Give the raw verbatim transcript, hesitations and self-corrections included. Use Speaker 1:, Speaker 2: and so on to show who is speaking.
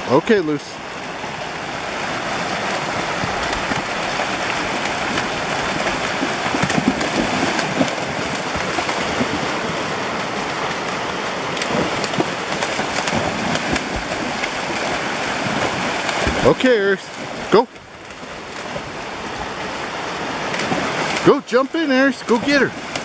Speaker 1: Okay, Luce. Okay, Aries. Go. Go, jump in, Aries. Go get her.